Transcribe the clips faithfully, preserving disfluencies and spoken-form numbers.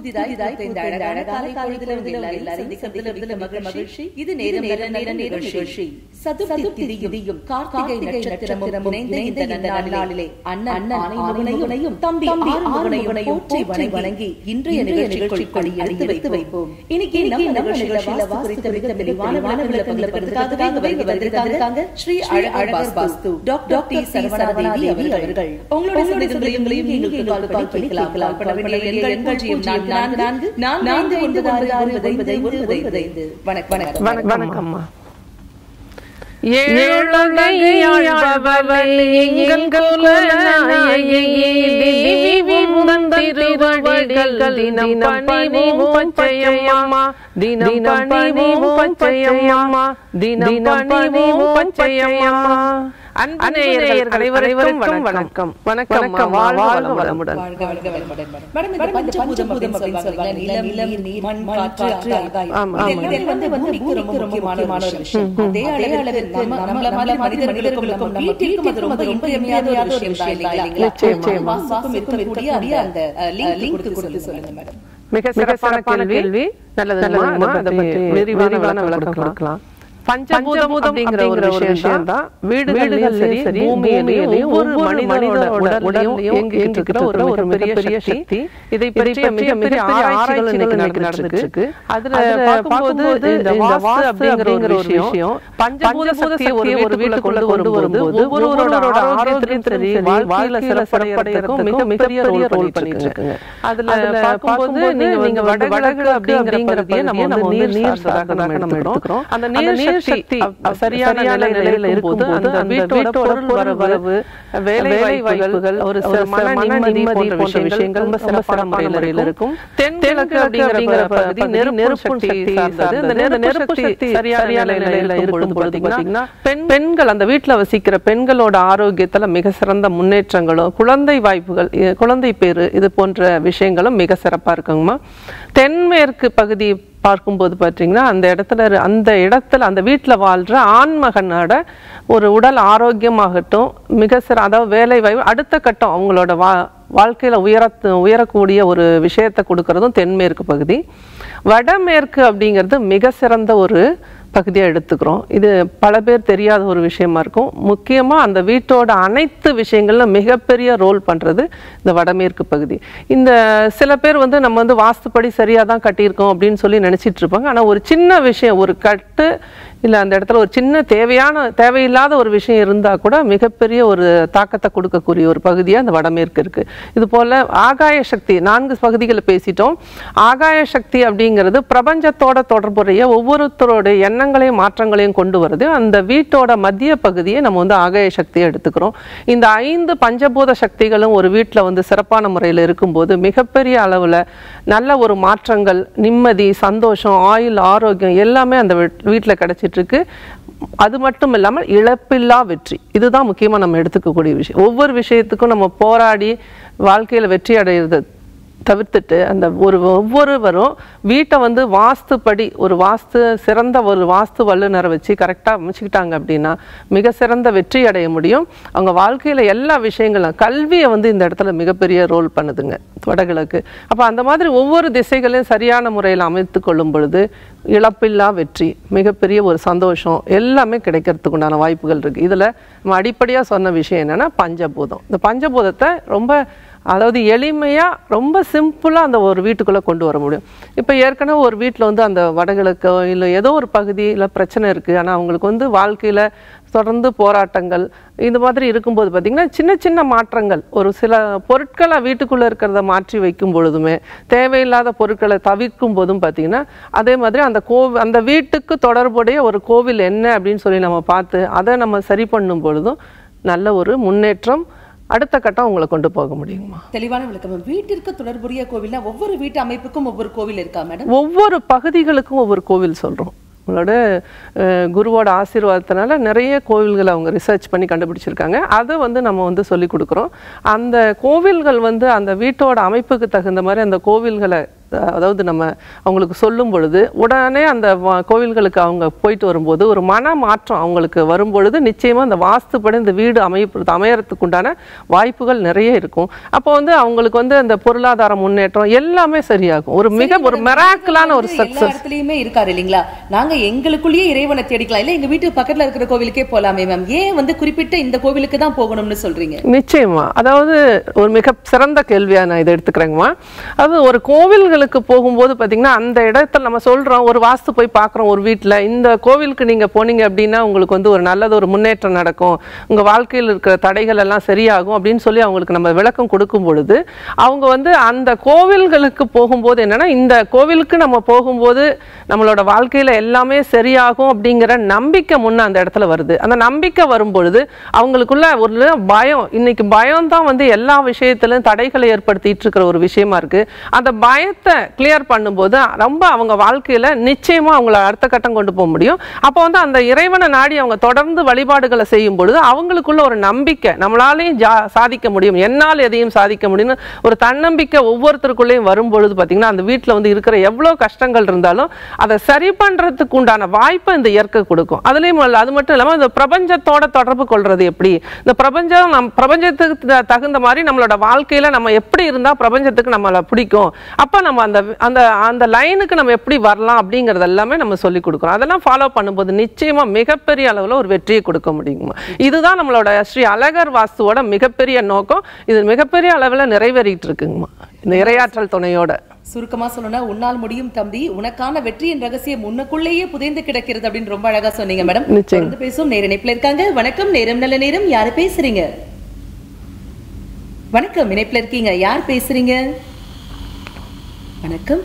புதிதாய் இந்த அழகான காலை பொழுதில எல்லாரையும் சந்திக்கிறதுல மகிழ்ச்சி. இது நேரம் நேர நேர நிகழ்ச்சி. சதுர்த்தி திதியும் கார்த்திகை நட்சத்திரமும் இணைந்த இந்த நாளிலே அண்ணன் ஆனைமுகனையும் தம்பி ஆறுமுகனையும் போற்றி வணங்கி இன்றைய நிகழ்ச்சிக்குள் எடுத்து வைப்போம். இன்னைக்கு நம்ம நிகழ்ச்சியில வாஸ்து குறித்த மிக தெளிவான விளக்கங்களை பெறுவதற்காக வந்திருக்காங்க ஸ்ரீ அழகர் வாஸ்து டாக்டர் டி சரவணாதேவி அவர்கள். உங்களுடைய சந்தேகங்களையும் நீங்கள் கால் பண்ணி கேட்கலாம். பண்ண வேண்டிய எண்கள் நான்கு நான்கு நான்கு நான்கு ஒன்பது ஆறு ஆறு ஒன்பது ஒன்பது ஐந்து. வணக்கம் வணக்கம். ஏழுலகையாழ்பவளே எங்கள் குலநாயகியே, தினம் திருவடிகள் தினம் பணிவோம் பச்சையம்மா, தினம் பணிவோம் பச்சையம்மா, தினம் பணிவோம் பச்சையம்மா. அன்புநேயர்கள் அனைவருக்கும் வணக்கம். வணக்கம். வாழ்க வளமுடன். மேடம், இந்த பஞ்சபூதம் அப்படின்னு சொல்வாங்க. நிலம், நீர், நீர், மண், காற்று, ஆகாயம். இது வந்து பூமிக்கு ரொம்ப முக்கியமான ஒரு விஷயம். அதே அளவிற்கு நம்மள மாதிரி மனிதர்களுக்கும் வீட்டிற்கும் அது ரொம்ப இன்றியமையாத ஒரு விஷயம் இல்லைங்களா? வாஸ்துக்கும் இருக்கக்கூடிய அந்த லிங்க் கொடுத்து சொல்லுங்க மேடம். மிக சிறப்பான கேள்வி. நல்லதுமா, அதை பற்றி விரிவான விளக்கம் கொடுக்கலாம். பஞ்சபூதம் அப்படிங்கிற ஒரு விஷயம் தான் வீடுகளிலும் சரி பூமியிலேயும் ஒவ்வொரு மனிதனோட உடலையும் இயங்கிட்டு இருக்கிற ஒரு ஒரு மிகப்பெரிய சக்தி. இதை பற்றிய மிகப்பெரிய ஆராய்ச்சிகள் இன்னைக்கு நடந்துட்டு இருக்கு. அதுல பார்க்கும்போது இந்த வாஸ்து அப்படிங்கிற ஒரு விஷயம் பஞ்சபூத சக்தியை ஒரு வீட்டுக்குள்ள கொண்டு வரும்போது ஒவ்வொருவரோட ஆரோக்கியத்திலும் சரி வாழ்க்கையில சிறப்படைறதுக்கும் மிக மிகப்பெரிய ரோல் பண்ணிட்டு இருக்குங்க. அதுல பார்க்கும்போது நீங்க வடகிழக்கு அப்படிங்கிறதையே நம்ம வந்து நீர் நீர் சார்ந்ததாக நம்ம எடுத்துக்கிறோம். அந்த நீர் சக்தி சரியான நிலையில இருக்கும்போது அந்த வீட்டோட பொருள் வரவு, வேலை வாய்ப்புகள், ஒரு மன நிம்மதி போன்ற விஷயங்கள் ரொம்ப சிறப்பான முறையில் இருக்கும். தென்கிழக்கு அப்படிங்கிற பகுதி நெருப்பு சக்தி சார்ந்தது. அந்த நெருப்பு சக்தி சரியான நிலையில இருக்கும் பொழுது பாத்தீங்கன்னா பெண்கள், அந்த வீட்டுல வசிக்கிற பெண்களோட ஆரோக்கியத்துல மிக சிறந்த முன்னேற்றங்களும், குழந்தை வாய்ப்புகள், குழந்தை பேரு, இது போன்ற விஷயங்களும் மிக சிறப்பா இருக்குங்கம்மா. தென்மேற்கு பகுதி பார்க்கும்போது பார்த்தீங்கன்னா அந்த இடத்துல அந்த இடத்துல அந்த வீட்டில் வாழ்கிற ஆண்மகனோட ஒரு உடல் ஆரோக்கியமாகட்டும், மிக சிற அதாவது வேலை வாய்ப்பு அடுத்த கட்டம் அவங்களோட வா வாழ்க்கையில் உயர உயரக்கூடிய ஒரு விஷயத்தை கொடுக்கறதும் தென்மேற்கு பகுதி. வடமேற்கு அப்படிங்கிறது மிக சிறந்த ஒரு பகுதியாக எடுத்துக்கிறோம். இது பல பேர் தெரியாத ஒரு விஷயமா இருக்கும். முக்கியமாக அந்த வீட்டோட அனைத்து விஷயங்கள்ல மிகப்பெரிய ரோல் பண்ணுறது இந்த வடமேற்கு பகுதி. இந்த சில பேர் வந்து நம்ம வந்து வாஸ்துப்படி சரியாக தான் கட்டியிருக்கோம் அப்படின்னு சொல்லி நினச்சிட்டு இருப்பாங்க. ஆனால் ஒரு சின்ன விஷயம், ஒரு கட்டு இல்லை அந்த இடத்துல ஒரு சின்ன தேவையான தேவையில்லாத ஒரு விஷயம் இருந்தால் கூட மிகப்பெரிய ஒரு தாக்கத்தை கொடுக்கக்கூடிய ஒரு பகுதியாக அந்த வடமேற்கு இருக்குது. இது போல் ஆகாய சக்தி, நான்கு பகுதிகளை பேசிட்டோம். ஆகாய சக்தி அப்படிங்கிறது பிரபஞ்சத்தோட தொடர்புடைய ஒவ்வொருத்தரோட எண்ணங்களையும் மாற்றங்களையும் கொண்டு வருது. அந்த வீட்டோட மத்திய பகுதியை நம்ம வந்து ஆகாய சக்தியை எடுத்துக்கிறோம். இந்த ஐந்து பஞ்சபூத சக்திகளும் ஒரு வீட்டில் வந்து சிறப்பான முறையில் இருக்கும்போது மிகப்பெரிய அளவில் நல்ல ஒரு மாற்றங்கள், நிம்மதி, சந்தோஷம், ஆயுள், ஆரோக்கியம் எல்லாமே அந்த வீட்டில் கிடைச்சிட்டு இருக்கு. அது மட்டும் இல்லாமல் இழப்பில்லா வெற்றி, இதுதான் முக்கியமாக நம்ம எடுத்துக்கக்கூடிய விஷயம். ஒவ்வொரு விஷயத்துக்கும் நம்ம போராடி வாழ்க்கையில் வெற்றி அடைகிறது தவிர்த்துட்டு அந்த ஒரு ஒவ்வொருவரும் வீட்டை வந்து வாஸ்துப்படி ஒரு வாஸ்து சிறந்த ஒரு வாஸ்து வல்லுநரை வச்சு கரெக்டாக அமைச்சுக்கிட்டாங்க அப்படின்னா மிக சிறந்த வெற்றி அடைய முடியும். அவங்க வாழ்க்கையில் எல்லா விஷயங்களும், கல்வியை வந்து இந்த இடத்துல மிகப்பெரிய ரோல் பண்ணுதுங்க வடகிழக்கு. அப்போ அந்த மாதிரி ஒவ்வொரு திசைகளையும் சரியான முறையில் அமைத்து கொள்ளும் பொழுது இழப்பில்லா வெற்றி, மிகப்பெரிய ஒரு சந்தோஷம் எல்லாமே கிடைக்கிறதுக்கு உண்டான வாய்ப்புகள் இருக்குது. இதில் நம்ம அடிப்படையாக சொன்ன விஷயம் என்னென்னா பஞ்சபூதம். இந்த பஞ்சபூதத்தை ரொம்ப அதாவது எளிமையாக ரொம்ப சிம்பிளாக அந்த ஒரு வீட்டுக்குள்ளே கொண்டு வர முடியும். இப்போ ஏற்கனவே ஒரு வீட்டில் வந்து அந்த வடகிழக்கோ இல்லை ஏதோ ஒரு பகுதியில் பிரச்சனை இருக்குது, ஆனால் அவங்களுக்கு வந்து வாழ்க்கையில் தொடர்ந்து போராட்டங்கள் இந்த மாதிரி இருக்கும்போது பார்த்திங்கன்னா சின்ன சின்ன மாற்றங்கள், ஒரு சில பொருட்களை வீட்டுக்குள்ளே இருக்கிறத மாற்றி வைக்கும் பொழுதுமே, தேவையில்லாத பொருட்களை தவிர்க்கும் போதும் பார்த்திங்கன்னா அதே மாதிரி அந்த கோவில் அந்த வீட்டுக்கு தொடர்புடைய ஒரு கோவில் என்ன அப்படின்னு சொல்லி நம்ம பார்த்து அதை நம்ம சரி பண்ணும் பொழுதும் நல்ல ஒரு முன்னேற்றம் அடுத்த கட்டம் உங்களை கொண்டு போக முடியுமா? தெளிவான விளக்கம். வீட்டிற்கு தொடர்புடைய கோவில்னா ஒவ்வொரு வீட்டு அமைப்புக்கும் ஒவ்வொரு கோவில் இருக்கா மேடம்? ஒவ்வொரு பகுதிகளுக்கும் ஒவ்வொரு கோவில் சொல்கிறோம். உங்களோட குருவோட ஆசீர்வாதத்தினால நிறைய கோவில்களை அவங்க ரிசர்ச் பண்ணி கண்டுபிடிச்சிருக்காங்க. அதை வந்து நம்ம வந்து சொல்லி கொடுக்குறோம். அந்த கோவில்கள் வந்து அந்த வீட்டோட அமைப்புக்கு தகுந்த மாதிரி அந்த கோவில்களை அதாவது நம்ம அவங்களுக்கு சொல்லும் பொழுது உடனே அந்த கோவில்களுக்கு அவங்க போயிட்டு வரும்போது ஒரு மன மாற்றம் அவங்களுக்கு வரும்பொழுது நிச்சயமாக அந்த வாஸ்துப்படி இந்த வீடு அமைப்பு அமையறதுக்கு உண்டான வாய்ப்புகள் நிறைய இருக்கும். அப்போ வந்து அவங்களுக்கு வந்து அந்த பொருளாதார முன்னேற்றம் எல்லாமே சரியாகும். ஒரு மிக ஒரு மெராக்கிளான ஒரு சக்சஸ் இடத்துலயுமே இருக்காரு இல்லைங்களா? நாங்க எங்களுக்குள்ளேயே இறைவனை தேடிக்கலாம், இல்ல எங்க வீட்டு பக்கத்துல இருக்கிற கோவிலுக்கே போலாமே மேம், ஏன் வந்து குறிப்பிட்ட இந்த கோவிலுக்கு தான் போகணும்னு சொல்றீங்க? நிச்சயமா, அதாவது ஒரு மிக சிறந்த கேள்வியா நான் இதை எடுத்துக்கிறேங்கம்மா. அது ஒரு கோவில்களுக்கு போகும்போது பார்த்தீங்கன்னா அந்த இடத்துல நம்ம சொல்றோம், ஒரு வாஸ்து போய் பார்க்குறோம் ஒரு வீட்டில், இந்த கோவிலுக்கு நீங்க போனீங்க அப்படின்னா உங்களுக்கு வந்து ஒரு நல்லது ஒரு முன்னேற்றம் நடக்கும், உங்க வாழ்க்கையில் இருக்கிற தடைகள் எல்லாம் சரியாகும் அப்படின்னு சொல்லி அவங்களுக்கு நம்ம விளக்கம் கொடுக்கும் பொழுது அவங்க வந்து அந்த கோவில்களுக்கு போகும்போது என்னன்னா இந்த கோவிலுக்கு நம்ம போகும்போது நம்மளோட வாழ்க்கையில எல்லாமே சரியாகும் அப்படிங்கிற நம்பிக்கை முன்ன அந்த இடத்துல வருது. அந்த நம்பிக்கை வரும்பொழுது அவங்களுக்குள்ள ஒரு பயம், இன்னைக்கு பயம் தான் வந்து எல்லா விஷயத்திலும் தடைகளை ஏற்படுத்திட்டு இருக்கிற ஒரு விஷயமா இருக்கு. அந்த பயத்தை கிளியர் பண்ணும்போது ரொம்ப அவங்க வாழ்க்கையில நிச்சயமா அவங்கள அடுத்த கட்டம் கொண்டு போக முடியும். அப்போ வந்து அந்த இறைவனை நாடி அவங்க தொடர்ந்து வழிபாடுகளை செய்யும் பொழுது அவங்களுக்குள்ள ஒரு நம்பிக்கை, நம்மளாலையும் சாதிக்க முடியும், என்னால் எதையும் சாதிக்க முடியும்னு ஒரு தன்னம்பிக்கை ஒவ்வொருத்தருக்குள்ளேயும் வரும்பொழுது பார்த்தீங்கன்னா அந்த வீட்டில் வந்து இருக்கிற எவ்வளோ கஷ்டங்கள் இருந்தாலும் அதை சரி பண்றதுக்கு உண்டான வாய்ப்பை இந்த இயற்கை கொடுக்கும். அதுலேயும் அது மட்டும் இல்லாமல் இந்த பிரபஞ்சத்தோட தொடர்பு கொள்றது எப்படி, இந்த பிரபஞ்சம் நம் பிரபஞ்சத்துக்கு தகுந்த மாதிரி நம்மளோட வாழ்க்கையில நம்ம எப்படி இருந்தா பிரபஞ்சத்துக்கு நம்மளை பிடிக்கும், அப்ப நம்ம அந்த அந்த அந்த லைனுக்கு நம்ம எப்படி வரலாம் அப்படிங்கறது எல்லாமே நம்ம சொல்லி கொடுக்குறோம். அதெல்லாம் ஃபாலோ பண்ணும்போது நிச்சயமா மிகப்பெரிய அளவில் ஒரு வெற்றியை கொடுக்க முடியுமா. இதுதான் நம்மளோட ஸ்ரீ அழகர் வாஸ்துவோட மிகப்பெரிய நோக்கம். இது மிகப்பெரிய அளவில் நிறைவேறிட்டு இருக்குங்கம்மா இந்த இறையாற்றல் துணையோட. சுருக்கமா சொல்லணும்னா உன்னால் முடியும் தம்பி, உனக்கான வெற்றியின் ரகசியம் உனக்குள்ளேயே புதைந்து கிடக்கிறது அப்படின்னு ரொம்ப அழகா சொன்னீங்க மேடம். தொடர்ந்து பேசும் நேர இணைப்புல இருக்காங்க. வணக்கம், நேரம் நல்ல நேரம். யாரு பேசுறீங்க? வணக்கம், இணைப்புல இருக்கீங்க, யார் பேசுறீங்க? வணக்கம்.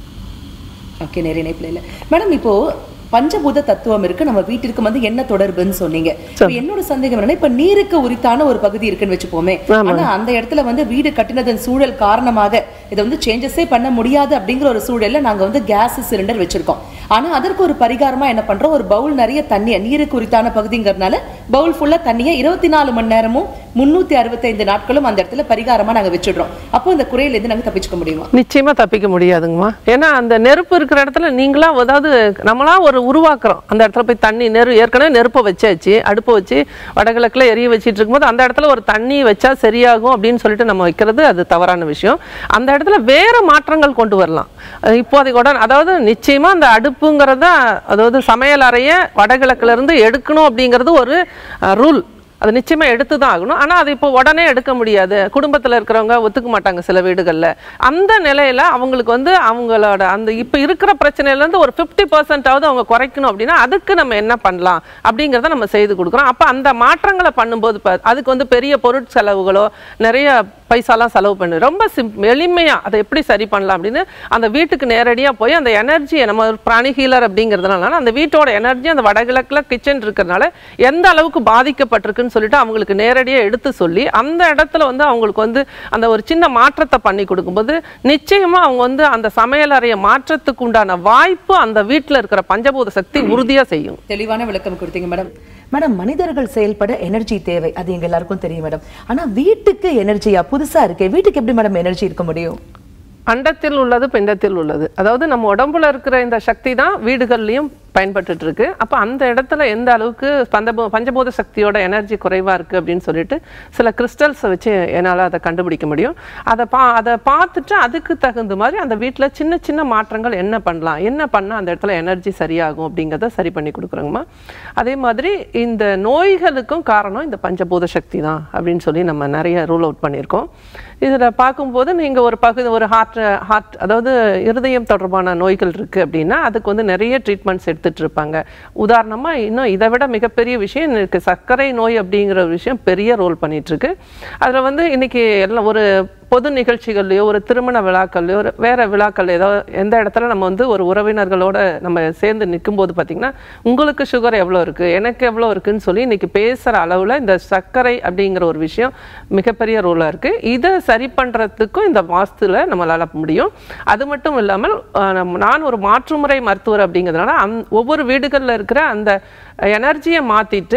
ஓகே, நேர இணைப்புல இல்ல மேடம். இப்போ பஞ்சபூத தத்துவம் இருக்கு, நம்ம வீட்டிற்கு வந்து என்ன தொடர்புன்னு சொன்னீங்க. என்னோட சந்தேகம் என்னன்னா, இப்ப நீருக்கு உரித்தான ஒரு பகுதி இருக்குன்னு வச்சுப்போமே, ஆனா அந்த இடத்துல வந்து வீடு கட்டினதன் சூழல் காரணமாக இதை வந்து சேஞ்சஸே பண்ண முடியாது அப்படிங்கிற ஒரு சூழல்ல நாங்க வந்து கேஸ் சிலிண்டர் வச்சிருக்கோம். ஆனா அதற்கு ஒரு பரிகாரமா என்ன பண்றோம், ஒரு பவுல் நிறைய தண்ணிய, நீருக்கு உரித்தான பகுதிங்கிறதுனால பவுல் ஃபுல்லா தண்ணிய இருபத்தி நாலு மணி நேரமும் முன்னூத்தி அறுபத்தி ஐந்து நாட்களும் அந்த இடத்துல பரிகாரமா நாங்க வச்சிடுறோம். அப்போ இந்த குறையில இருந்து நாங்க தப்பிச்சுக்க முடியுமா? நிச்சயமா தப்பிக்க முடியாதுங்கம்மா. ஏன்னா அந்த நெருப்பு இருக்கிற இடத்துல நீங்களா, அதாவது நம்மளா ஒரு உருவாக்குறோம். அந்த இடத்துல போய் தண்ணி நெரு ஏற்கனவே நெருப்பை வச்சாச்சு, அடுப்பை வச்சு வடகிழக்குல எரிய வச்சிட்டு இருக்கும்போது அந்த இடத்துல ஒரு தண்ணி வச்சா சரியாகும் அப்படின்னு சொல்லிட்டு நம்ம வைக்கிறது அது தவறான விஷயம். அந்த இடத்துல வேற மாற்றங்கள் கொண்டு வரலாம் இப்போதைக்கு கூட. அதாவது நிச்சயமா அந்த அடுப்புங்கிறத, அதாவது சமையல் அறைய வடகிழக்குல இருந்து எடுக்கணும் அப்படிங்கிறது ஒரு ரூல், அது நிச்சயமா எடுத்து தான் ஆகணும். ஆனா அது இப்போ உடனே எடுக்க முடியாது, குடும்பத்துல இருக்கிறவங்க ஒத்துக்க மாட்டாங்க சில வீடுகள்ல. அந்த நிலையில அவங்களுக்கு வந்து அவங்களோட அந்த இப்ப இருக்கிற பிரச்சனையில இருந்து ஒரு பிப்டி பர்சன்டாவது அவங்க குறைக்கணும் அப்படின்னா அதுக்கு நம்ம என்ன பண்ணலாம் அப்படிங்கிறத நம்ம செய்து கொடுக்குறோம். அப்ப அந்த மாற்றங்களை பண்ணும்போது அதுக்கு வந்து பெரிய பொருட்செலவுகளோ நிறைய பைசாலாம் செலவு பண்ணு, ரொம்ப சிம் எளிமையா அதை எப்படி சரி பண்ணலாம் அப்படின்னு அந்த வீட்டுக்கு நேரடியாக போய் அந்த எனர்ஜியை, நம்ம பிராணி ஹீலர் அப்படிங்கிறதுனால அந்த வீட்டோட எனர்ஜி அந்த வடகிழக்குல கிச்சன் இருக்கிறதுனால எந்த அளவுக்கு பாதிக்கப்பட்டிருக்குன்னு சொல்லிட்டு அவங்களுக்கு நேரடியாக எடுத்து சொல்லி அந்த இடத்துல வந்து அவங்களுக்கு வந்து அந்த ஒரு சின்ன மாற்றத்தை பண்ணி கொடுக்கும்போது நிச்சயமா அவங்க வந்து அந்த சமையல் அறைய மாற்றத்துக்கு உண்டான வாய்ப்பு அந்த வீட்டில் இருக்கிற பஞ்சபூத சக்தி உறுதியா செய்யும். தெளிவான விளக்கம் கொடுத்தீங்க மேடம். மேடம், மனிதர்கள் செயல்பட எனர்ஜி தேவை, அது எங்க எல்லாருக்கும் தெரியும் மேடம். ஆனா வீட்டுக்கு எனர்ஜியா புதுசா இருக்கு, வீட்டுக்கு எப்படி மேடம் எனர்ஜி இருக்க முடியும்? அண்டத்தில் உள்ளது பிண்டத்தில் உள்ளது, அதாவது நம்ம உடம்புல இருக்கிற இந்த சக்தி தான் வீடுகள்லையும் பயன்பட்டு இருக்கு. அப்போ அந்த இடத்துல எந்த அளவுக்கு பஞ்சபூ பஞ்சபூத சக்தியோட எனர்ஜி குறைவா இருக்கு அப்படின்னு சொல்லிட்டு சில கிறிஸ்டல்ஸை வச்சு என்னால் அதை கண்டுபிடிக்க முடியும். அதை பா அதை பார்த்துட்டு அதுக்கு தகுந்த மாதிரி அந்த வீட்டில் சின்ன சின்ன மாற்றங்கள் என்ன பண்ணலாம், என்ன பண்ணால் அந்த இடத்துல எனர்ஜி சரியாகும் அப்படிங்கிறத சரி பண்ணி கொடுக்குறோங்கம்மா. அதே மாதிரி இந்த நோய்களுக்கும் காரணம் இந்த பஞ்சபூத சக்தி தான் அப்படின்னு சொல்லி நம்ம நிறைய ரூல் அவுட் பண்ணியிருக்கோம். இதில் பார்க்கும்போது நீங்கள் ஒரு பகுதி ஒரு ஹார்ட் ஹார்ட் அதாவது இருதயம் தொடர்பான நோய்கள் இருக்குது அப்படின்னா அதுக்கு வந்து நிறைய ட்ரீட்மெண்ட்ஸ் எடுத்துகிட்டு இருப்பாங்க. உதாரணமாக இன்னும் இதை விட மிகப்பெரிய விஷயம் எனக்கு சர்க்கரை நோய் அப்படிங்கிற ஒரு விஷயம் பெரிய ரோல் பண்ணிகிட்ருக்கு. அதில் வந்து இன்றைக்கி எல்லாம் ஒரு பொது நிகழ்ச்சிகள்லையோ ஒரு திருமண விழாக்கள்லையோ ஒரு வேறு விழாக்கள் ஏதோ எந்த இடத்துல நம்ம வந்து ஒரு உறவினர்களோட நம்ம சேர்ந்து நிற்கும்போது பார்த்திங்கன்னா உங்களுக்கு சுகர் எவ்வளோ இருக்குது, எனக்கு எவ்வளோ இருக்குதுன்னு சொல்லி இன்றைக்கி பேசுகிற அளவில் இந்த சர்க்கரை அப்படிங்கிற ஒரு விஷயம் மிகப்பெரிய ரோலாக இருக்குது. இதை சரி பண்ணுறதுக்கும் இந்த வாஸ்துவில் நம்மளால் முடியும். அது மட்டும் இல்லாமல் நான் ஒரு மாற்றுமுறை மருத்துவர் அப்படிங்கிறதுனால அந் ஒவ்வொரு வீடுகளில் இருக்கிற அந்த எனர்ஜியை மாற்றிட்டு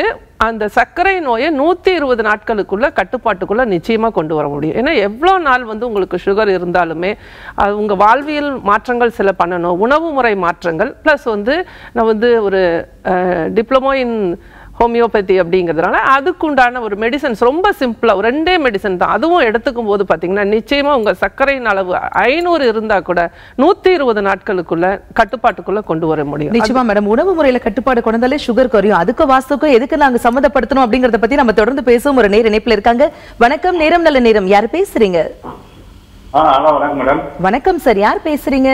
அந்த சர்க்கரை நோயை நூற்றி இருபது நாட்களுக்குள்ள கட்டுப்பாட்டுக்குள்ள நிச்சயமா கொண்டு வர முடியும். ஏன்னா எவ்வளோ நாள் வந்து உங்களுக்கு சுகர் இருந்தாலுமே அது உங்கள் வாழ்வியல் மாற்றங்கள் சில பண்ணணும், உணவு முறை மாற்றங்கள் ப்ளஸ் வந்து நான் வந்து ஒரு டிப்ளமோ இன் ஹோமியோபதி அப்படிங்கிறதுனால அதுக்குண்டான ஒரு மெடிசன்ஸ் ரொம்ப சிம்பிளாக ஒரு ரெண்டே மெடிசன் தான். அதுவும் எடுத்துக்கும் போது பார்த்தீங்கன்னா நிச்சயமாக உங்கள் சர்க்கரையின் அளவு ஐநூறு இருந்தால் கூட நூற்றி இருபது நாட்களுக்குள்ள கட்டுப்பாட்டுக்குள்ள கொண்டு வர முடியும். நிச்சயமா மேடம், உணவு முறையில கட்டுப்பாடு கொண்டாலே சுகர் குறையும். அதுக்கு வாஸ்துக்கும் எதுக்கு நாங்க சம்மந்தப்படுத்தணும் அப்படிங்கறத பத்தி நம்ம தொடர்ந்து பேசுவோம். ஒரு நேர இணைப்புல இருக்காங்க. வணக்கம், நேரம் நல்ல நேரம். யார் பேசுறீங்க? வணக்கம் சார், யார் பேசுறீங்க?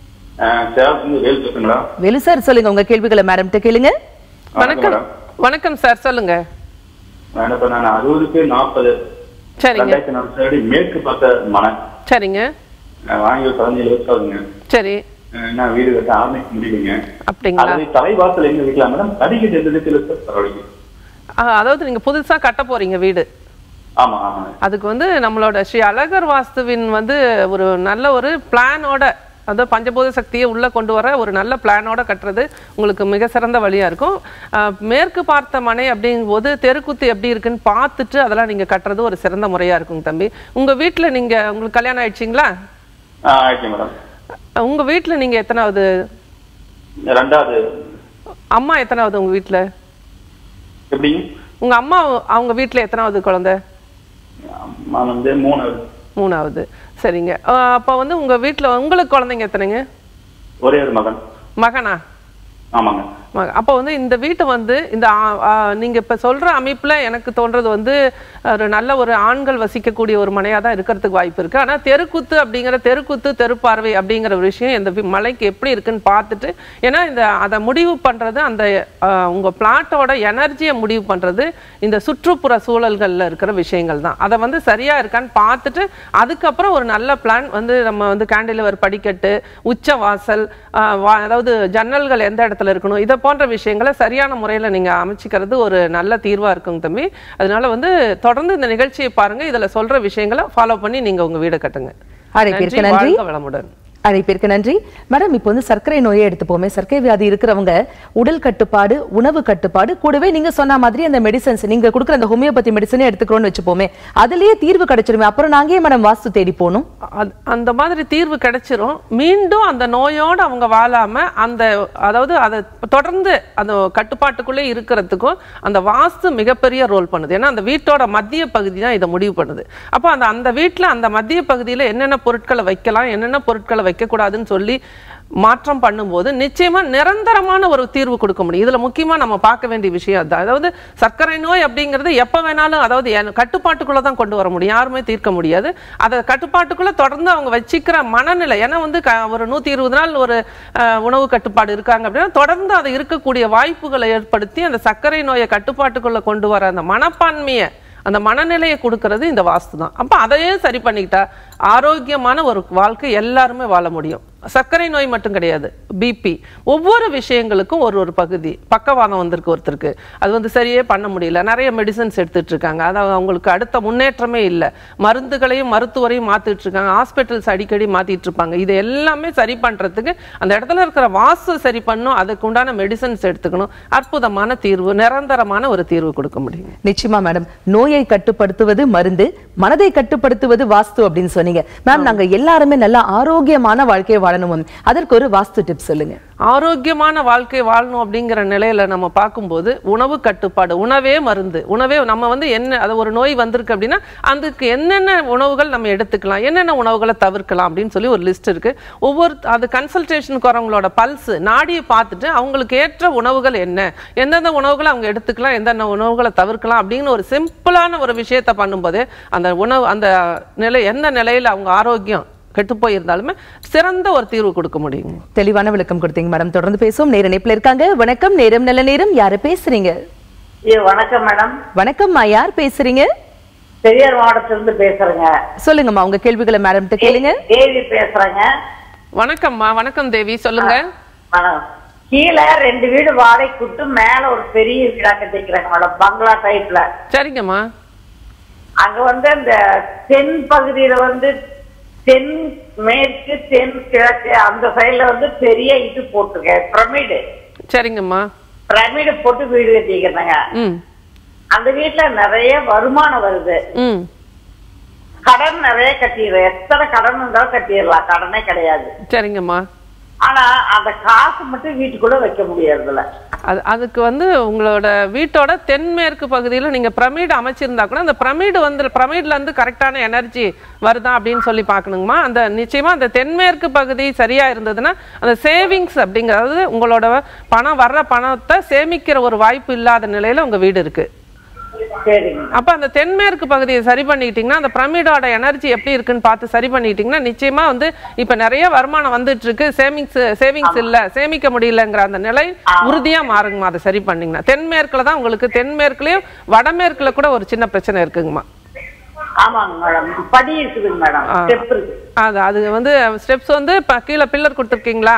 வேலு சார், சொல்லுங்க உங்க கேள்விகளை மேடம் கிட்ட கேளுங்க. வணக்கம். வணக்கம் சார், சொல்லுங்க. அறுபதுக்கு நாற்பது சரிங்க. மேற்கு பார்த்த மனை சரிங்க. வாங்கி ஒரு பதினஞ்சு வருஷம். சரி, நான் வீடு கட்ட ஆரம்பிக்க முடியுங்க. அப்படிங்களா? தலைவாசல் எங்க வைக்கலாம் மேடம்? தடிக்கு எந்த பரவாயில்லைங்க. அதாவது நீங்க புதுசா கட்ட போறீங்க வீடு? ஆமா ஆமா. அதுக்கு வந்து நம்மளோட ஸ்ரீ அழகர் வாஸ்துவின் வந்து ஒரு நல்ல ஒரு பிளானோட, அதாவது பஞ்சபூத சக்தியை உள்ளே கொண்டு வர ஒரு நல்ல பிளானோட கட்டுறது உங்களுக்கு மிக சிறந்த வழியாக இருக்கும். மேற்கு பார்த்த மனை அப்படிங்கும்போது தெருக்குத்து எப்படி இருக்குன்னு பார்த்துட்டு அதெல்லாம் நீங்கள் கட்டுறது ஒரு சிறந்த முறையாக இருக்குங்க தம்பி. உங்கள் வீட்டில் நீங்கள் உங்களுக்கு கல்யாணம் ஆயிடுச்சிங்களா? உங்கள் வீட்டில் நீங்கள் எத்தனாவது? ரெண்டாவது. அம்மா எத்தனாவது உங்கள் வீட்டில்? எப்படி? உங்கள் அம்மா அவங்க வீட்டில் எத்தனாவது குழந்தை? மூணாவது. மூணாவது. சரிங்க. அப்போ வந்து உங்க வீட்டுல உங்களுக்கு குழந்தைங்க எத்தனைங்க? ஒரே ஒரு மகன். மகனா? ஆமாங்க. அப்போ வந்து இந்த வீட்டை வந்து இந்த நீங்க இப்ப சொல்ற அமைப்புல எனக்கு தோன்றது வந்து ஒரு நல்ல ஒரு ஆண்கள் வசிக்கக்கூடிய ஒரு மனையா தான் இருக்கிறதுக்கு வாய்ப்பு இருக்கு. ஆனா தெருக்குத்து அப்படிங்கிற தெருக்குத்து தெருப்பார்வை அப்படிங்கிற ஒரு விஷயம் இந்த மலைக்கு எப்படி இருக்குன்னு பார்த்துட்டு, ஏன்னா இந்த அதை முடிவு பண்றது அந்த உங்க பிளாட்டோட எனர்ஜியை முடிவு பண்றது இந்த சுற்றுப்புற சூழல்கள்ல இருக்கிற விஷயங்கள் தான். அதை வந்து சரியா இருக்கான்னு பார்த்துட்டு அதுக்கப்புறம் ஒரு நல்ல பிளான் வந்து நம்ம வந்து கேண்டிலிவர், படிக்கட்டு, உச்ச வாசல், அதாவது ஜன்னல்கள் எந்த இடத்துல இருக்கணும், இதை போன்ற விஷயங்களை சரியான முறையில நீங்க அமைச்சிக்கிறது ஒரு நல்ல தீர்வா இருக்குங்க தம்பி. அதனால வந்து தொடர்ந்து இந்த நிகழ்ச்சியை பாருங்க, இதுல சொல்ற விஷயங்களை ஃபாலோ பண்ணி நீங்க உங்க வீடு கட்டுங்க. நன்றி, வளமுடன். அழைப்பிற்கு நன்றி மேடம். இப்போ வந்து சர்க்கரை நோயை எடுத்துப்போமே, சர்க்கரை வியாதி இருக்கிறவங்க உடல் கட்டுப்பாடு, உணவு கட்டுப்பாடு, கூடவே நீங்க சொன்ன மாதிரி அந்த மெடிசன்ஸ் நீங்க கொடுக்குற அந்த ஹோமியோபதி மெடிசனே எடுத்துக்கிறோம்னு வச்சுப்போமே, அதுலயே தீர்வு கிடைச்சிருமே. அப்புறம் நாங்க ஏன் மேடம் வாஸ்து தேடி போகணும்? அந்த மாதிரி தீர்வு கிடைச்சிரும். மீண்டும் அந்த நோயோட அவங்க வாழாம அந்த அதாவது அதை தொடர்ந்து அந்த கட்டுப்பாட்டுக்குள்ளே இருக்கிறதுக்கும் அந்த வாஸ்து மிகப்பெரிய ரோல் பண்ணுது. ஏன்னா அந்த வீட்டோட மத்திய பகுதி தான் இதை முடிவு பண்ணுது. அப்போ அந்த அந்த வீட்டில் அந்த மத்திய பகுதியில் என்னென்ன பொருட்களை வைக்கலாம், என்னென்ன பொருட்களை வைக்கக்கூடாதுன்னு சொல்லி மாற்றம் பண்ணும்போது நிச்சயமா நிரந்தரமான ஒரு தீர்வு கொடுக்க முடியும். இதுல முக்கியமா நம்ம பார்க்க வேண்டிய விஷயம் அதுதான். அதாவது சர்க்கரை நோய் அப்படிங்கிறது எப்ப வேணாலும் அதாவது கட்டுப்பாட்டுக்குள்ள தான் கொண்டு வர முடியும், யாருமே தீர்க்க முடியாது. அதை கட்டுப்பாட்டுக்குள்ள தொடர்ந்து அவங்க வச்சுக்கிற மனநிலை, ஏன்னா வந்து ஒரு நூத்தி இருபது நாள் ஒரு உணவு கட்டுப்பாடு இருக்காங்க அப்படின்னா தொடர்ந்து அதை இருக்கக்கூடிய வாய்ப்புகளை ஏற்படுத்தி அந்த சர்க்கரை நோயை கட்டுப்பாட்டுக்குள்ள கொண்டு வர அந்த மனப்பான்மையை, அந்த மனநிலையை கொடுக்கறது இந்த வாஸ்து தான். அப்ப அதையே சரி பண்ணிக்கிட்டா ஆரோக்கியமான ஒரு வாழ்க்கை எல்லாருமே வாழ முடியும். சர்க்கரை நோய் மட்டும் கிடையாது, பிபி, ஒவ்வொரு விஷயங்களுக்கும் ஒரு ஒரு பகுதி. பக்கவாதம் வந்திருக்கு ஒருத்தருக்கு, அது வந்து சரியே பண்ண முடியல, நிறைய மெடிசன்ஸ் எடுத்துட்டு இருக்காங்க, அதாவது அவங்களுக்கு அடுத்த முன்னேற்றமே இல்லை, மருந்துகளையும் மருத்துவரையும் மாத்திட்டு இருக்காங்க, ஹாஸ்பிட்டல்ஸ் அடிக்கடி மாத்திட்டு இருப்பாங்க. இது எல்லாமே சரி பண்றதுக்கு அந்த இடத்துல இருக்கிற வாஸ்து சரி பண்ணும், அதுக்கு உண்டான மெடிசன்ஸ் எடுத்துக்கணும். அற்புதமான தீர்வு, நிரந்தரமான ஒரு தீர்வு கொடுக்க முடியும். நிச்சயமா மேடம். நோயை கட்டுப்படுத்துவது மருந்து, மனதை கட்டுப்படுத்துவது வாஸ்து அப்படின்னு சொன்னீங்க மேம். நாங்க எல்லாருமே நல்ல ஆரோக்கியமான வாழ்க்கையை வாழணும், அதற்கு ஒரு வாஸ்து டிப் சொல்லுங்க. ஆரோக்கியமான வாழ்க்கை வாழணும் அப்படிங்கிற நிலையில நம்ம பார்க்கும்போது உணவு கட்டுப்பாடு, உணவே மருந்து. உணவே நம்ம வந்து என்ன, அது ஒரு நோய் வந்திருக்கு அப்படின்னா அதுக்கு என்னென்ன உணவுகள் நம்ம எடுத்துக்கலாம், என்னென்ன உணவுகளை தவிர்க்கலாம் அப்படின்னு சொல்லி ஒரு லிஸ்ட் இருக்கு. ஒவ்வொரு அது கன்சல்டேஷனுக்கு வரவங்களோட பல்ஸ் நாடியை பார்த்துட்டு அவங்களுக்கு ஏற்ற உணவுகள் என்ன, எந்தெந்த உணவுகளை அவங்க எடுத்துக்கலாம், எந்தெந்த உணவுகளை தவிர்க்கலாம் அப்படின்னு ஒரு சிம்பிளான ஒரு விஷயத்தை பண்ணும்போது அந்த உணவு அந்த நிலை எந்த நிலையில அவங்க ஆரோக்கியம் கெட்டு போயிருந்தாலுமே சிறந்த ஒரு தீர்வு கொடுக்க முடியும். தெளிவான விளக்கம் கொடுத்தீங்க மேடம். தொடர்ந்து பேசுவோம். நேர இணைப்புல இருக்காங்க. வணக்கம், நேரம் நல்ல நேரம். யாரு பேசுறீங்க? வணக்கம் மேடம். வணக்கம்மா, யார் பேசுறீங்க? பெரியார் மாவட்டத்திலிருந்து பேசுறேங்க. சொல்லுங்கம்மா, உங்க கேள்விகளை மேடம் கிட்ட கேளுங்க. தேவி பேசுறேங்க. வணக்கம்மா. வணக்கம் தேவி, சொல்லுங்க. கீழே ரெண்டு வீடு வாடகை கூட்டு, மேல ஒரு பெரிய வீடா கட்டிக்கிறாங்க மேடம், பங்களா டைப்ல. சரிங்கம்மா. அங்க வந்து அந்த தென் பகுதியில வந்து தென் மேற்கு தென் கிழக்கு அந்த சைடுல வந்து பெரிய இது போட்டுருக்கேன், பிரமிடு. சரிங்கம்மா. பிரமிடு போட்டு வீடு கட்டிக்கிறேங்க. அந்த வீட்டுல நிறைய வருமானம் வருது, கடன் நிறைய கட்டிடுறேன், எத்தனை கடன் இருந்தாலும் கட்டிடலாம், கடனே கிடையாது. சரிங்கம்மா. ஆனா அந்த காசு மட்டும் வீட்டுக்குள்ள வைக்க முடியறதில்ல. அது அதுக்கு வந்து உங்களோட வீட்டோட தென்மேற்கு பகுதியில நீங்க பிரமிடு அமைச்சிருந்தா கூட அந்த பிரமிடு வந்து பிரமிட்ல இருந்து கரெக்டான எனர்ஜி வருதா அப்படின்னு சொல்லி பாக்கணுங்கம்மா. அந்த நிச்சயமா அந்த தென்மேற்கு பகுதி சரியா இருந்ததுன்னா அந்த சேவிங்ஸ் அப்படிங்கிறது உங்களோட பணம் வர்ற பணத்தை சேமிக்கிற ஒரு வாய்ப்பு இல்லாத நிலையில உங்க வீடு இருக்கு. அப்ப அந்த தென்மேற்கு பகுதியை சரி பண்ணிக்கிட்டீங்கன்னா அந்த பிரமிடோட எனர்ஜி எப்படி இருக்குன்னு பார்த்து சரி பண்ணிக்கிட்டீங்கன்னா நிச்சயமா வந்து இப்ப நிறைய வருமானம் வந்துட்டு இருக்கு, சேவிங்ஸ் சேவிங்ஸ் இல்ல, சேமிக்க முடியலங்கிற அந்த நிலை உறுதியா மாறுங்கம்மா. அதை சரி பண்ணீங்கன்னா தென்மேற்குல தான் உங்களுக்கு, தென்மேற்குலயும் வடமேற்குல கூட ஒரு சின்ன பிரச்சனை இருக்குங்கம்மா. அது அது வந்து ஸ்டெப்ஸ் வந்து கீழே பில்லர் கொடுத்துருக்கீங்களா?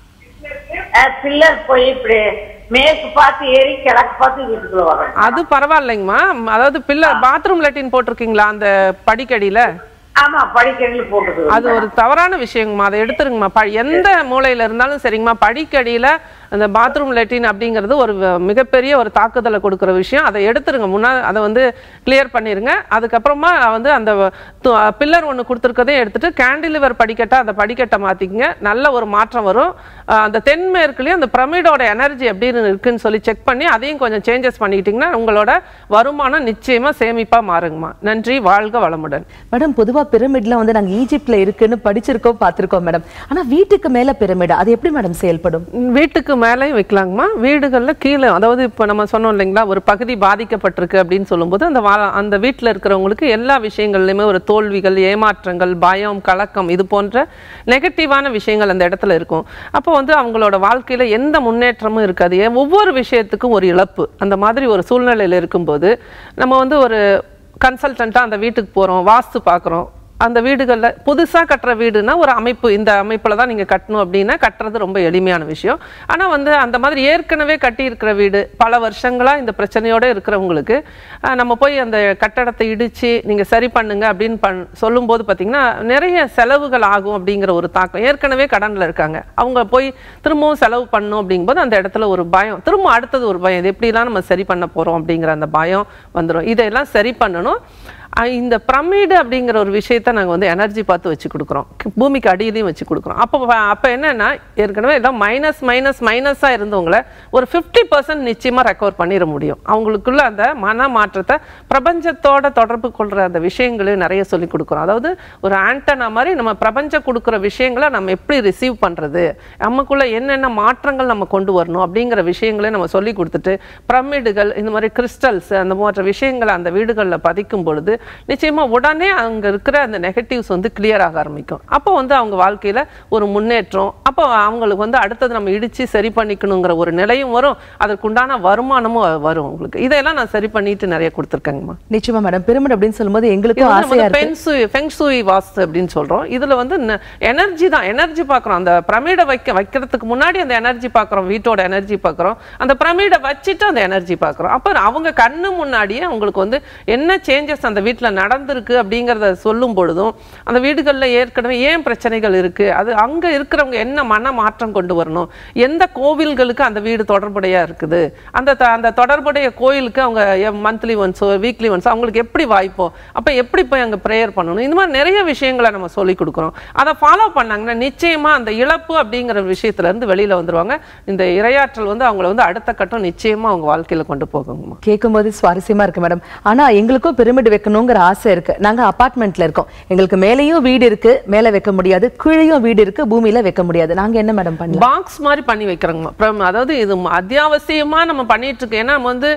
பில்லர் போய் இப்படி மேற்கு பார்த்து ஏறி கிழக்கு பார்த்து வீட்டுக்குள்ள வரும். அது பரவாயில்லைங்கம்மா. அதாவது பில்லர் பாத்ரூம் லெட்டின் போட்டிருக்கீங்களா அந்த படிக்கடியில? ஆமா, படிக்கடியில போட்டு. அது ஒரு தவறான விஷயங்கம்மா, அதை எடுத்துருங்கம்மா. எந்த மூலையில இருந்தாலும் சரிங்கம்மா, படிக்கடியில அந்த பாத்ரூம் லெட்டின் அப்படிங்கிறது ஒரு மிகப்பெரிய ஒரு தாக்குதலை கொடுக்குற விஷயம். அதை எடுத்துருங்க, முன்னா அதை வந்து கிளியர் பண்ணிருங்க. அதுக்கப்புறமா வந்து அந்த பில்லர் ஒன்று கொடுத்துருக்கதையும் எடுத்துட்டு கேண்டிலிவர் படிக்கட்டா அந்த படிக்கட்டை மாத்திக்கங்க, நல்ல ஒரு மாற்றம் வரும். அந்த தென்மேற்குலயும் அந்த பிரமிடோட எனர்ஜி எப்படி இருக்குன்னு சொல்லி செக் பண்ணி அதையும் கொஞ்சம் சேஞ்சஸ் பண்ணிக்கிட்டீங்கன்னா உங்களோட வருமானம் நிச்சயமா சேமிப்பா மாறுங்கம்மா. நன்றி, வாழ்க வளமுடன். மேடம், பொதுவா பிரமிட்ல வந்து நாங்க ஈஜிப்ட்ல இருக்குன்னு படிச்சிருக்கோம், பார்த்திருக்கோம் மேடம். ஆனா வீட்டுக்கு மேல பிரமிட் அது எப்படி மேடம் செயல்படும்? வீட்டுக்கு மேலேயும் வைக்கலாங்கம்மா, வீடுகள்ல கீழே. அதாவது இப்போ நம்ம சொன்னோம் இல்லைங்களா, ஒரு பகுதி பாதிக்கப்பட்டிருக்கு அப்படின்னு சொல்லும்போது அந்த அந்த வீட்டில் இருக்கிறவங்களுக்கு எல்லா விஷயங்கள்லையுமே ஒரு தோல்விகள், ஏமாற்றங்கள், பயம், கலக்கம், இது போன்ற நெகட்டிவான விஷயங்கள் அந்த இடத்துல இருக்கும். அப்போ வந்து அவங்களோட வாழ்க்கையில எந்த முன்னேற்றமும் இருக்காது, ஒவ்வொரு விஷயத்துக்கும் ஒரு இழப்பு. அந்த மாதிரி ஒரு சூழ்நிலையில் இருக்கும்போது நம்ம வந்து ஒரு கன்சல்டண்ட்டாக அந்த வீட்டுக்கு போகிறோம், வாஸ்து பார்க்குறோம். அந்த வீடுகளில் புதுசாக கட்டுற வீடுனா ஒரு அமைப்பு, இந்த அமைப்பில் தான் நீங்கள் கட்டணும் அப்படின்னா கட்டுறது ரொம்ப எளிமையான விஷயம். ஆனால் வந்து அந்த மாதிரி ஏற்கனவே கட்டியிருக்கிற வீடு, பல வருஷங்களாக இந்த பிரச்சனையோடு இருக்கிறவங்களுக்கு நம்ம போய் அந்த கட்டடத்தை இடித்து நீங்கள் சரி பண்ணுங்க அப்படின்னு பண் சொல்லும்போது பார்த்திங்கன்னா நிறைய செலவுகள் ஆகும் அப்படிங்கிற ஒரு தாக்கம். ஏற்கனவே கடனில் இருக்காங்க, அவங்க போய் திரும்பவும் செலவு பண்ணணும் அப்படிங்கும்போது அந்த இடத்துல ஒரு பயம், திரும்ப அடுத்தது ஒரு பயம், இது எப்படிலாம் நம்ம சரி பண்ண போகிறோம் அப்படிங்கிற அந்த பயம் வந்துடும். இதெல்லாம் சரி பண்ணணும். இந்த பிரமிடு அப்படிங்கிற ஒரு விஷயத்த நாங்கள் வந்து எனர்ஜி பார்த்து வச்சு கொடுக்குறோம், பூமிக்கு அடியிலையும் வச்சு கொடுக்குறோம். அப்போ அப்போ என்னன்னா ஏற்கனவே எல்லாம் மைனஸ் மைனஸ் மைனஸாக இருந்தவங்கள ஒரு ஃபிஃப்டி பர்சன்ட் நிச்சயமாக ரெக்கவர் பண்ணிட முடியும். அவங்களுக்குள்ள அந்த மன மாற்றத்தை, பிரபஞ்சத்தோட தொடர்பு கொள்கிற அந்த விஷயங்களையும் நிறைய சொல்லி கொடுக்குறோம். அதாவது ஒரு ஆண்டனா மாதிரி நம்ம பிரபஞ்சம் கொடுக்குற விஷயங்களை நம்ம எப்படி ரிசீவ் பண்ணுறது, நமக்குள்ள என்னென்ன மாற்றங்கள் நம்ம கொண்டு வரணும் அப்படிங்கிற விஷயங்களை நம்ம சொல்லி கொடுத்துட்டு பிரமிடுகள், இந்த மாதிரி கிறிஸ்டல்ஸ், அந்த மாதிரி விஷயங்களை அந்த வீடுகளில் பதிக்கும் பொழுது நிச்சயமா உடனே அங்க இருக்கிற அந்த நெகட்டிவ்ஸ் வந்து கிளியர் ஆக ஆரம்பிக்கும். அப்போ வந்து அவங்க வாழ்க்கையில ஒரு முன்னேற்றம், அப்போ அவங்களுக்கு வந்து அடுத்தது நம்ம இடிச்சு சரி பண்ணிக்கணுங்கிற ஒரு நிலையும் வரும், அதற்குண்டான வருமானமும் வரும் உங்களுக்கு. இதெல்லாம் நான் சரி பண்ணிட்டு நிறைய கொடுத்துருக்கேங்கம்மா. நிச்சயமா மேடம். பிரமிட் அப்படின்னு சொல்லும்போது எங்களுக்கு ஆசையா இருக்கு. பென்சுய் ஃபெங்சுய் வாஸ்து அப்படின்னு சொல்றோம். இதுல வந்து எனர்ஜி தான், எனர்ஜி பார்க்குறோம். அந்த பிரமிடை வைக்க வைக்கிறதுக்கு முன்னாடி அந்த எனர்ஜி பார்க்குறோம், வீட்டோட எனர்ஜி பார்க்குறோம், அந்த பிரமிடை வச்சுட்டு அந்த எனர்ஜி பார்க்குறோம். அப்போ அவங்க கண்ணு முன்னாடியே அவங்களுக்கு வந்து என்ன சேஞ்சஸ் அந்த வீட்டில் நடந்திருக்கு அப்படிங்கிறத சொல்லும் பொழுதும் அந்த வீடுகளில் ஏற்கனவே ஏன் பிரச்சனைகள் இருக்கு, அது அங்கே இருக்கிறவங்க என்ன மன மாற்றம் கொண்டு வரணும், எந்த கோவில்களுக்கு அந்த வீடு தொடர்புடையா இருக்குது, அந்த அந்த தொடர்புடைய கோயிலுக்கு அவங்க மந்த்லி ஒன்ஸோ வீக்லி ஒன்ஸோ அவங்களுக்கு எப்படி வாய்ப்போ, அப்போ எப்படி போய் அங்கே ப்ரேயர் பண்ணணும், இந்த மாதிரி நிறைய விஷயங்களை நம்ம சொல்லி கொடுக்குறோம். அதை ஃபாலோ பண்ணாங்கன்னா நிச்சயமா அந்த இழப்பு அப்படிங்கிற விஷயத்துல இருந்து வெளியில வந்துருவாங்க. இந்த இரையாற்றல் வந்து அவங்களை வந்து அடுத்த கட்டம் நிச்சயமா அவங்க வாழ்க்கையில கொண்டு போகுங்க. கேட்கும் போது சுவாரஸ்யமா இருக்கு மேடம். ஆனா எங்களுக்கும் பிரமிட் வைக்கணுங்கிற ஆசை இருக்கு. நாங்க அபார்ட்மெண்ட்ல இருக்கோம், எங்களுக்கு மேலேயும் வீடு இருக்கு, மேல வைக்க முடியாது, கீழேயும் வீடு இருக்கு, பூமியில வைக்க முடியாது. நாங்க என்ன மேடம் பண்ணலாம்? பாக்ஸ் மாதிரி பண்ணி வைக்கிறோங்க. அதாவது இது அத்தியாவசியமா நம்ம பண்ணிட்டு இருக்கோம். ஏன்னா நம்ம வந்து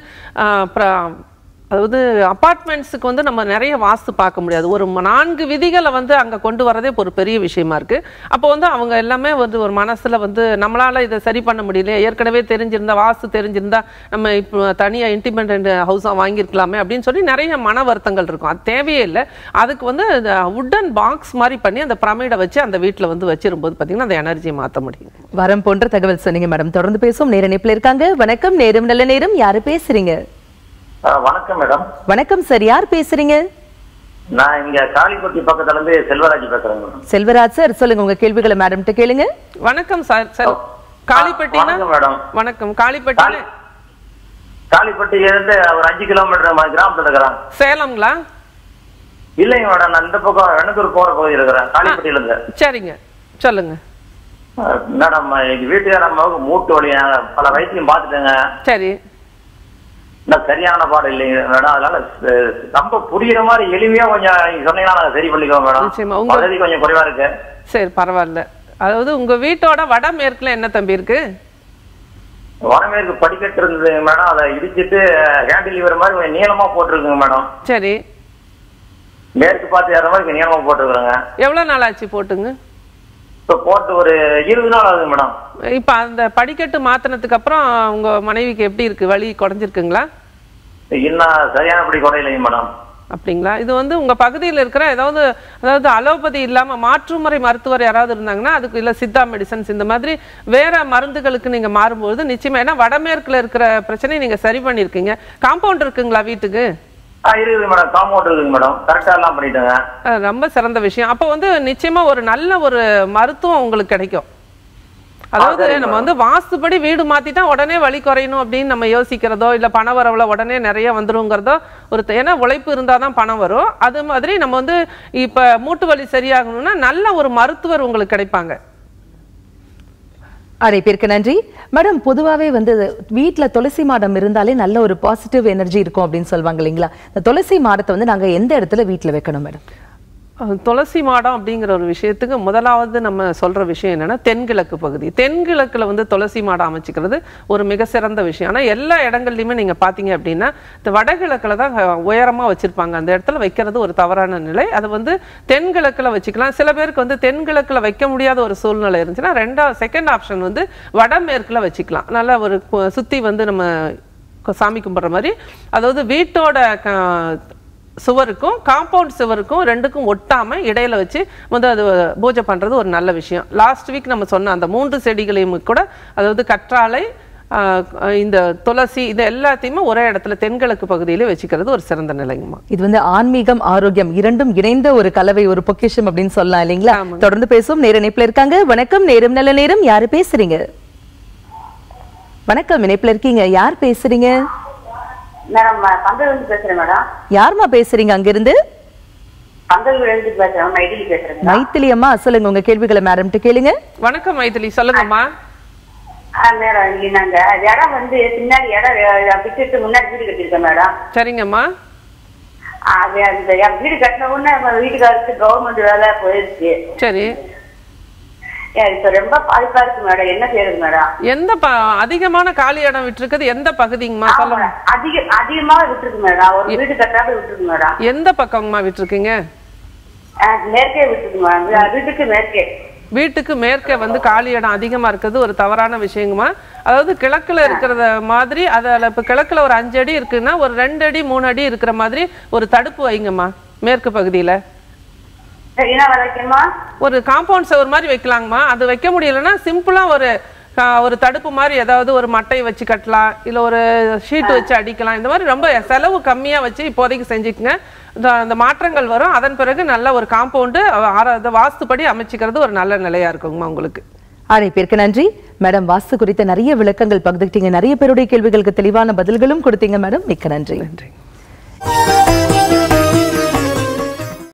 அதாவது அபார்ட்மெண்ட்ஸுக்கு வந்து நம்ம நிறைய வாஸ்து பார்க்க முடியாது. ஒரு நான்கு விதிகளை வந்து அங்கே கொண்டு வரதே ஒரு பெரிய விஷயமா இருக்கு. அப்போ வந்து அவங்க எல்லாமே வந்து ஒரு மனசுல வந்து நம்மளால இதை சரி பண்ண முடியல, ஏற்கனவே தெரிஞ்சிருந்தா வாஸ்து தெரிஞ்சிருந்தா நம்ம இப்போ தனியாக இண்டிபெண்ட் ஹவுஸாக வாங்கியிருக்கலாமே அப்படின்னு சொல்லி நிறைய மன வருத்தங்கள் இருக்கும். அது தேவையே இல்லை. அதுக்கு வந்து வுட்டன் பாக்ஸ் மாதிரி பண்ணி அந்த பிரமிடை வச்சு அந்த வீட்டில் வந்து வச்சிரும்போது பார்த்தீங்கன்னா அந்த எனர்ஜியை மாற்ற முடியும். வரம் போன்ற தகவல் சொன்னீங்க மேடம். தொடர்ந்து பேசுவோம். நேர இணைப்பில் இருக்காங்க. வணக்கம், நேரம் நல்ல நேரம். யாரு பேசுறீங்க? வணக்கம் மேடம். வணக்கம் சார், யார் பேசுறீங்க? நான் இங்க காளிப்பட்டி பக்கத்துல இருந்து செல்வராஜ் பேசுறேன். செல்வராஜ் சார், சொல்லுங்க உங்க கேள்விகளை மேடம் கிட்ட கேளுங்க. வணக்கம் சார். சார் காளிப்பட்டினா? மேடம் வணக்கம். காளிப்பட்டில காளிப்பட்டியில இருந்து ஒரு அஞ்சு கிலோமீட்டர் கிராமத்துல இருக்கிறேன். சேலம்ங்களா? இல்லைங்க மேடம், நான் இந்த பக்கம் வெண்ணத்தூர் போற பகுதியில் இருக்கிறேன், காளிப்பட்டியில இருந்து. சரிங்க, சொல்லுங்க மேடம். எங்க வீட்டுக்கார அம்மாவுக்கு மூட்டு வலி, பல வைத்தியம் பார்த்துட்டேங்க. சரி. சரியான பாடம் இல்லைங்க மேடம். அதனால ரொம்ப புரியுற மாதிரி எளிமையா கொஞ்சம் நீங்க சொன்னீங்கன்னா நாங்க சரி பண்ணிக்குவோம் மேடம். வசதி கொஞ்சம் குறைவா இருக்கு. சரி, பரவாயில்ல. அதாவது உங்க வீட்டோட வடமேற்குல என்ன தம்பி இருக்கு? வடமேற்கு படிக்கட்டு இருந்தது மேடம், அதை இடிச்சிட்டு ஹேண்டில் லிவர் மாதிரி கொஞ்சம் நீளமா போட்டிருக்குங்க மேடம். சரி. மேற்கு பார்த்து ஏற மாதிரி நீளமா போட்டுருக்குறேங்க. எவ்வளவு நாள் ஆச்சு போட்டுங்க? இப்ப போட்டு ஒரு இருபது நாள் ஆகுது மேடம். இப்ப அந்த படிக்கட்டு மாத்தினதுக்கு அப்புறம் உங்க மனைவிக்கு எப்படி இருக்கு? வலி குறைஞ்சிருக்குங்களா? இன்னும் சரியானபடி குறையிலைங்க மேடம். அப்படிங்களா? இது வந்து உங்க பகுதியில் இருக்கிற ஏதாவது அதாவது அலோபதி இல்லாம மாற்றுமுறை மருத்துவர் யாராவது இருந்தாங்கன்னா அதுக்கு இல்ல சித்தா மெடிசன்ஸ் இந்த மாதிரி வேற மருந்துகளுக்கு நீங்க மாறும்போது நிச்சயமா, ஏன்னா வடமேற்குல இருக்கிற பிரச்சனையை நீங்க சரி பண்ணிருக்கீங்க. காம்பவுண்ட் இருக்குங்களா வீட்டுக்கு? இருக்குது மேடம், காம்பவுண்ட் இருக்குங்க மேடம், கரெக்டா எல்லாம் பண்ணிட்டேங்க. ரொம்ப சிறந்த விஷயம். அப்ப வந்து நிச்சயமா ஒரு நல்ல ஒரு மருத்துவம் உங்களுக்கு கிடைக்கும். அதாவது நம்ம வந்து வாஸ்துபடி வீடு மாத்திட்டா உடனே வலி குறையணும் அப்படின்னு நம்ம யோசிக்கிறதோ இல்ல பண வரவுல உடனே நிறைய வந்துருங்கிறதோ ஒரு, ஏன்னா உழைப்பு இருந்தாதான் பணம் வரும். அது மாதிரி நம்ம வந்து இப்ப மூட்டு வலி சரியாகணும்னா நல்ல ஒரு மருத்துவர் உங்களுக்கு கிடைப்பாங்க. அழைப்பிற்கு நன்றி மேடம். பொதுவாகவே வந்து வீட்டில் துளசி மாடம் இருந்தாலே நல்ல ஒரு பாசிட்டிவ் எனர்ஜி இருக்கும் அப்படின்னு சொல்லுவாங்க இல்லைங்களா? இந்த துளசி மாடத்தை வந்து நாங்கள் எந்த இடத்துல வீட்டில் வைக்கணும் மேடம்? துளசி மாடம் அப்படிங்கிற ஒரு விஷயத்துக்கு முதலாவது நம்ம சொல்ற விஷயம் என்னன்னா தென்கிழக்கு பகுதி. தென்கிழக்குல வந்து துளசி மாடம் அமைச்சிக்கிறது ஒரு மிக சிறந்த விஷயம். ஆனா எல்லா இடங்கள்லயுமே நீங்க பாத்தீங்க அப்படின்னா இந்த வடகிழக்குல தான் உயரமா வச்சிருப்பாங்க. அந்த இடத்துல வைக்கிறது ஒரு தவறான நிலை. அது வந்து தென்கிழக்குல வச்சுக்கலாம். சில பேருக்கு வந்து தென்கிழக்குல வைக்க முடியாத ஒரு சூழ்நிலை இருந்துச்சுன்னா ரெண்டாவது செகண்ட் ஆப்ஷன் வந்து வடமேற்குல வச்சுக்கலாம். நல்லா ஒரு சுத்தி வந்து நம்ம சாமி கும்பிட்ற மாதிரி, அதாவது வீட்டோட சுவருக்கும் காம்பவுண்ட் சுவருக்கும் ரெண்டுக்கும் ஒட்டாம இடையில வச்சு வந்து அது பூஜை பண்றது ஒரு நல்ல விஷயம். லாஸ்ட் வீக் நம்ம சொன்ன அந்த மூன்று செடிகளையும் கூட, அதாவது கற்றாழை, இந்த துளசி, இது எல்லாத்தையுமே ஒரே இடத்துல தென்கிழக்கு பகுதியில வச்சுக்கிறது ஒரு சிறந்த நிலைங்கம்மா. இது வந்து ஆன்மீகம் ஆரோக்கியம் இரண்டும் இணைந்த ஒரு கலவை, ஒரு பொக்கிஷம் அப்படின்னு சொல்லலாம் இல்லைங்களா? தொடர்ந்து பேசுவோம். நேர இணைப்புல இருக்காங்க. வணக்கம், நேரம் நல்ல நேரம். யாரு பேசுறீங்க? வணக்கம், இணைப்புல இருக்கீங்க. யார் பேசுறீங்க? மேடம் பந்தலூர்ல பேசுறேன் மேடம். யாருமா பேசுறீங்க அங்க இருந்து? பந்தலூர்ல இருந்து பேசுறேன், மைதிலி பேசுறேன். மைதிலி அம்மா, சொல்லுங்க உங்க கேள்விகளை மேடம்ட்ட கேளுங்க. வணக்கம் மைதிலி, சொல்லுங்கம்மா. மேடம் நாங்க இடம் வந்து பின்னாடி இடம் விட்டுட்டு முன்னாடி வீடு கட்டிருக்கேன் மேடம். சரிங்கம்மா. அது அந்த வீடு கட்டின உடனே வீட்டுக்காரருக்கு கவர்மெண்ட் வேலை போயிருச்சு. சரி. இப்ப ரொம்ப பாதிப்பா இருக்கு மேடம், என்ன செய்யறது மேடம்? எந்த அதிகமான காலி இடம் விட்டுருக்குது? எந்த பகுதிங்கம்மா சொல்லுங்க? அதிக அதிகமா விட்டுருக்கு மேடம், ஒரு வீடு கட்டாம விட்டுருக்கு மேடம். எந்த பக்கம்மா விட்டுருக்கீங்க? மேற்கே விட்டுருக்கு மேடம், வீட்டுக்கு மேற்கே. வீட்டுக்கு மேற்கே வந்து காலி இடம் அதிகமா இருக்கிறது ஒரு தவறான விஷயங்கம்மா. அதாவது கிழக்குல இருக்கிறத மாதிரி, அதில் இப்ப கிழக்குல ஒரு அஞ்சு அடி இருக்குன்னா ஒரு ரெண்டு அடி மூணு அடி இருக்கிற மாதிரி ஒரு தடுப்பு வைங்கம்மா மேற்கு பகுதியில. ஒரு காம்பவுண்ட் சுவர் மாதிரி வைக்கலாங்கம்மா. அது வைக்க முடியலன்னா சிம்பிளா ஒரு ஒரு தடுப்பு மாதிரி ஏதாவது ஒரு மட்டை வச்சு கட்டலாம், இல்ல ஒரு ஷீட் வச்சு அடிக்கலாம். இந்த மாதிரி ரொம்ப செலவு கம்மியா வச்சு இப்போதைக்கு செஞ்சுக்குங்க. அந்த மாற்றங்கள் வரும். அதன் பிறகு நல்ல ஒரு காம்பவுண்டு வாஸ்துப்படி அமைச்சிக்கிறது ஒரு நல்ல நிலையா இருக்குங்கம்மா உங்களுக்கு. அழைப்பிற்கு நன்றி மேடம். வாஸ்து குறித்த நிறைய விளக்கங்கள் பகிர்ந்துக்கிட்டீங்க. நிறைய பேருடைய கேள்விகளுக்கு தெளிவான பதில்களும் கொடுத்தீங்க மேடம். மிக்க நன்றி. நன்றி.